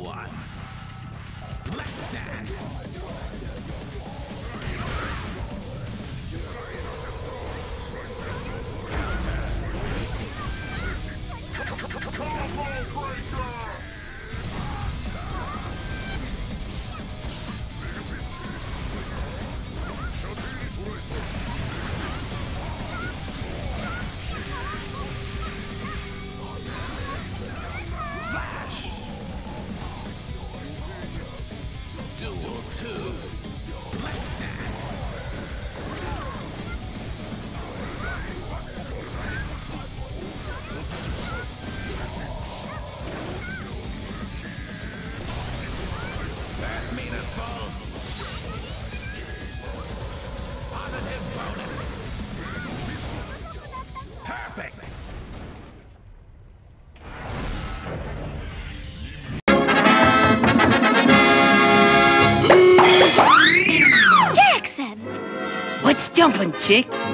one. Let's dance. Slash! Duel 2. Let's dance! Fast meters full. Positive bonus. Perfect! Jackson! What's jumping, chick?